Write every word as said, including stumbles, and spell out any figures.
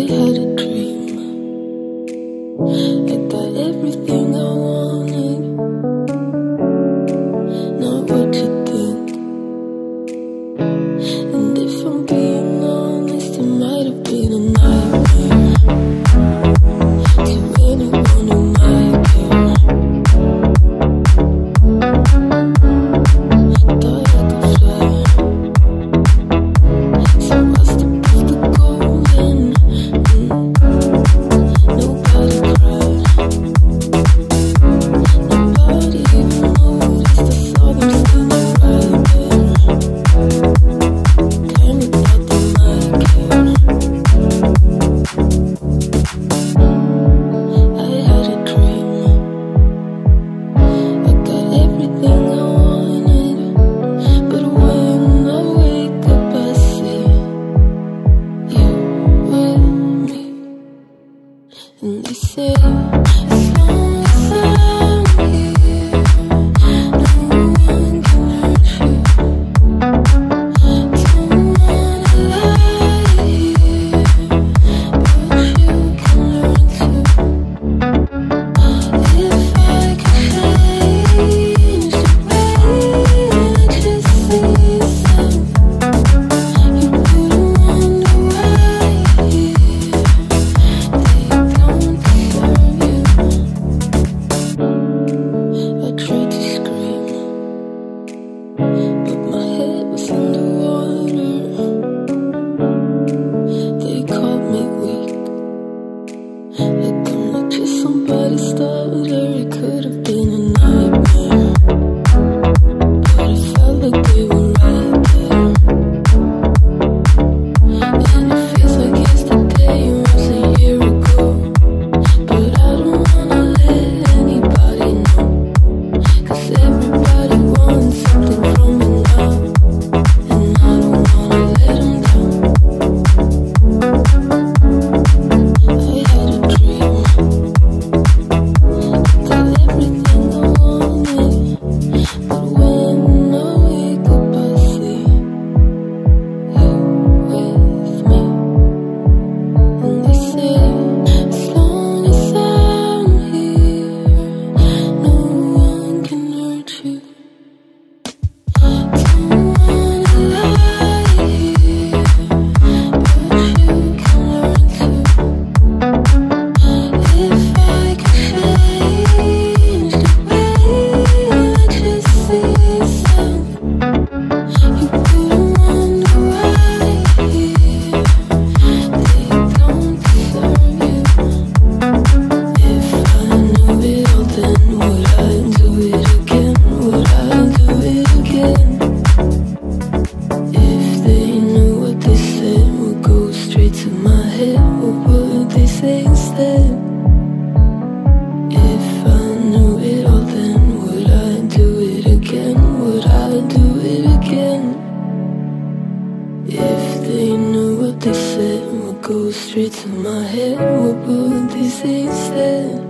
had a dream. I got everything I wanted. Not what you think. And if I'm being honest, it might have been a nightmare to anyone who might care. Thought I could fly, so I stepped off the golden. Mm. Nobody cried, nobody even noticed. I saw them standing right there. Kinda thought they might care. I had a dream. I got everything I wanted, but when I wake up I see you with me. And they say, as long as I'm here, no one can hurt you. Don't wanna lie here, but you can learn to. If I could change the way that you see yourself, you wouldn't wonder why here they don't deserve you. I tried to scream, but my head was underwater. They called me weak, like I'm not just somebody's starter. It could have been a nightmare, but it felt like they were right there. And it feels like yesterday was a year ago, but I don't wanna let anybody know, 'cause everybody wants something from me now, and I don't wanna let them down. I had a dream. I got everything I wanted, but when I wake up I see you with me. And they say, as long as I'm here, no one can hurt you. Don't wanna lie here, but you can learn to. If I could change the way that you see yourself, you wouldn't wonder why here they don't deserve you. If I knew it all, then would I do it again? Would I do it again? If they knew what they said would go straight to my head, what would they say instead? If I knew it all, then would I do it again? Would I do it again? If they knew what they said would go straight to my head, what would they say instead?